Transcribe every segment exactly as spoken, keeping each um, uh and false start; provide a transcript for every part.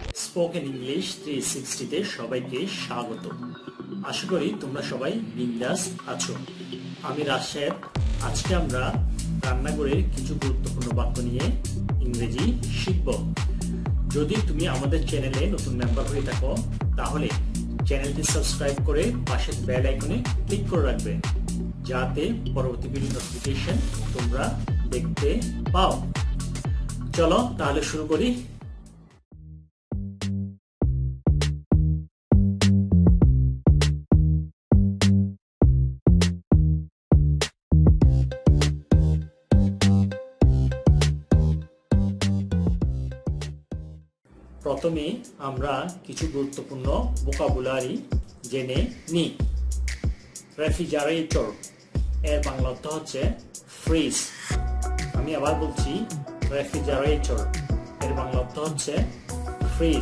Spoken English three sixty তে সবাইকে স্বাগত। আশা করি তোমরা সবাই বিন্দাস আছো। আমি রাশেদ। আজকে আমরা রান্নাঘরের কিছু গুরুত্বপূর্ণ বাক্য নিয়ে ইংরেজি শিখব। যদি তুমি আমাদের চ্যানেলে নতুন মেম্বার হয়ে থাকো তাহলে চ্যানেলটি সাবস্ক্রাইব করে পাশের বেল আইকনে ক্লিক করে রাখবে, যাতে পরবর্তী ভিডিও নোটিফিকেশন তোমরা দেখতে পাও। চলো তাহলে শুরু করি। প্রথমে আমরা কিছু গুরুত্বপূর্ণ ভোকাবুলারি জেনে নিই। রেফ্রিজারেটর এর বাংলা অর্থ হচ্ছে ফ্রিজ। আমি আবার বলছি, রেফ্রিজারেটর এর বাংলা অর্থ হচ্ছে ফ্রিজ।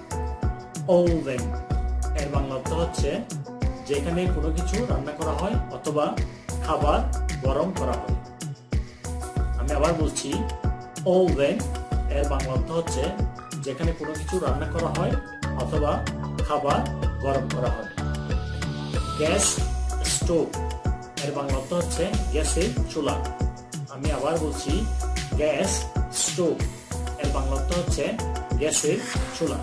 ওভেন এর বাংলা অর্থ হচ্ছে যেখানে কোনো কিছু রান্না করা হয় অথবা খাবার গরম করা হয়। আমি আবার বলছি, ওভেন এর বাংলা অর্থ হচ্ছে যেখানে কোনো কিছু রান্না করা হয় অথবা খাবার গরম করা হয়। গ্যাস স্টোভ এর বাংলা অর্থ হচ্ছে গ্যাসের চুলা। আমি আবার বলছি, গ্যাস স্টোভ এর বাংলা অর্থ হচ্ছে গ্যাসের চুলা।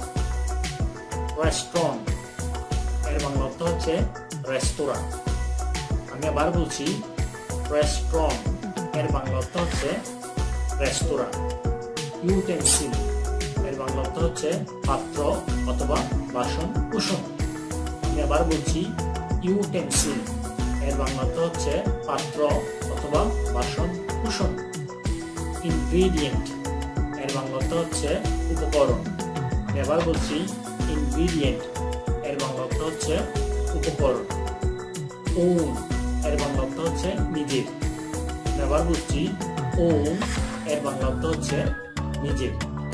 রেস্টুরেন্ট এর বাংলা অর্থ হচ্ছে রেস্তোরাঁ। আমি আবার বলছি, রেস্টুরেন্ট এর বাংলা অর্থ হচ্ছে রেস্তোরাঁ। ইউটেন্সিল এর বাংলা অর্থ হচ্ছে পাত্র অথবা বাসন কুসন। আমি আবার বলছি, ইউটেন্সিল এর বাংলা অর্থ হচ্ছে পাত্র অথবা বাসন কুসন। ইনগ্রেডিয়েন্ট এর বাংলা অর্থ হচ্ছে উপকরণ। আমি আবার বলছি, ইনগ্রেডিয়েন্ট এর বাংলা অর্থ হচ্ছে উপকরণ। ওন এর বাংলা অর্থ হচ্ছে নিজের। আমি আবার বলছি, ওন এর বাংলা অর্থ হচ্ছে নিজের।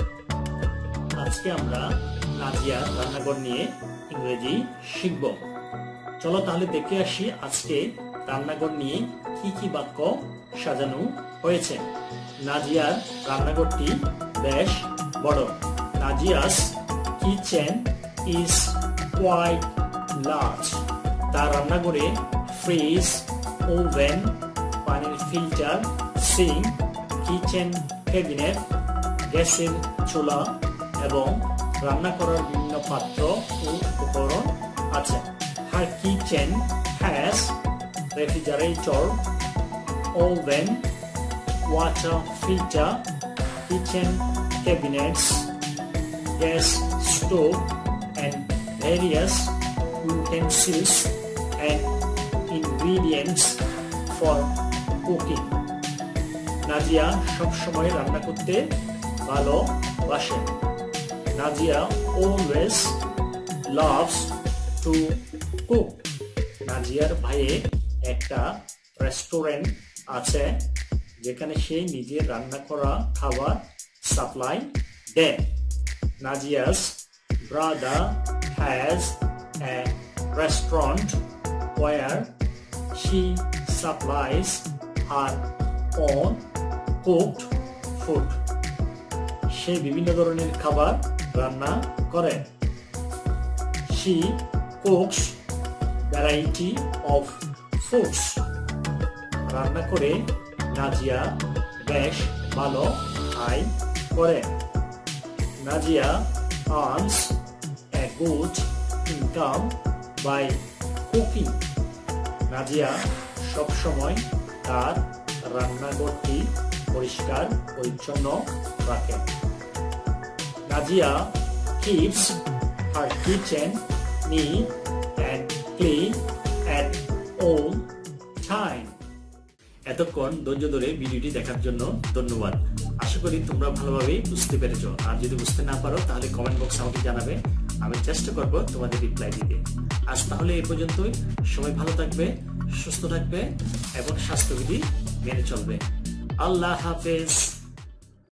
আজকে আমরা নাজিয়া রান্নাঘর নিয়ে ইংরেজি শিখব। চলো তাহলে দেখে আসি আজকে রান্নাঘর নিয়ে কি কি বাক্য সাজানো হয়েছে। নাজিয়ার রান্নাঘরটি বেশ বড়। Nazia's kitchen is quite large. তার রান্নাঘরে ফ্রিজ, ওভেন, পানির ফিল্টার, সিঙ্ক, কিচেন ক্যাবিনেট, গ্যাসের চুলা এবং রান্না করার বিভিন্ন পাত্র ও উপকরণ আছে। Her kitchen has refrigerator, oven, water filter, kitchen cabinets, gas stove, and various utensils and ingredients for cooking. Nazia সব সময় রান্না করতে ভালোবাসে। Nazia always loves to cook. নাজিয়ার ভাইয়ে একটা রেস্টুরেন্ট আছে যেখানে সে নিজে রান্না করা খাবার সাপ্লাই দেয়। নাজিয়া's brother has a restaurant where she supplies her own cooked food. সে বিভিন্ন ধরনের খাবার রান্না করে। She cooks variety of foods. রান্না করে নাজিয়া বেশ ভালো আয় করে। Nazia earns a good income by cooking. Nazia সব সময় তার রান্নাঘরটি পরিষ্কার পরিচ্ছন্ন রাখে। Nazia keeps her kitchen neat and clean at all time. এতক্ষণ ধৈর্য ধরে ভিডিওটি দেখার জন্য ধন্যবাদ। আশা করি তোমরা ভালোভাবে বুঝতে পেরেছো। আর যদি বুঝতে না পারো তাহলে কমেন্ট বক্সে আমাকে জানাবে, আমি চেষ্টা করব তোমাদের রিপ্লাই দিতে। আজ তাহলে এই পর্যন্তই। সবাই ভালো থাকবে, সুস্থ থাকবে এবং স্বাস্থ্যবিধি মেনে চলবে। আল্লাহ হাফেজ।